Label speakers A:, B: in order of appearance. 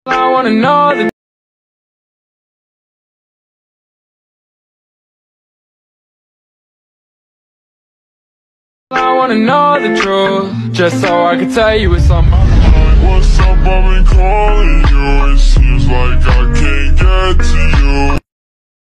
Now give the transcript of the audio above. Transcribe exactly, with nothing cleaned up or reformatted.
A: I wanna know the I wanna know the truth, just so I can tell you what's on my mind.
B: What's up, I've been calling you. It seems like I can't get to you.